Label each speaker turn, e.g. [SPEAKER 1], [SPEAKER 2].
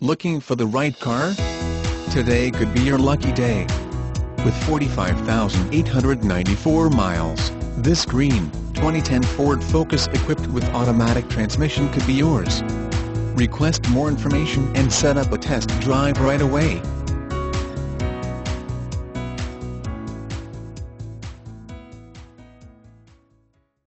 [SPEAKER 1] Looking for the right car? Today could be your lucky day. With 45,894 miles, this green, 2010 Ford Focus equipped with automatic transmission could be yours. Request more information and set up a test drive right away.